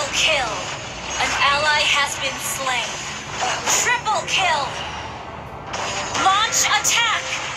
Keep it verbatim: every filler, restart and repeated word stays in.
kill! An ally has been slain. Triple kill! Launch attack!